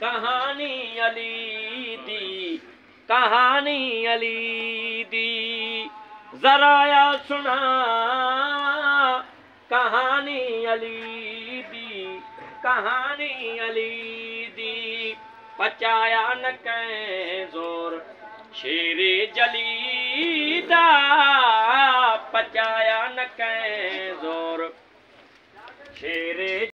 कहानी अली दी, कहानी अली दी, जरा या सुना कहानी अली दी, कहानी अली दी। पचाया न कैं जोर शेरे जली दा, पचाया न कैं जोर शेरे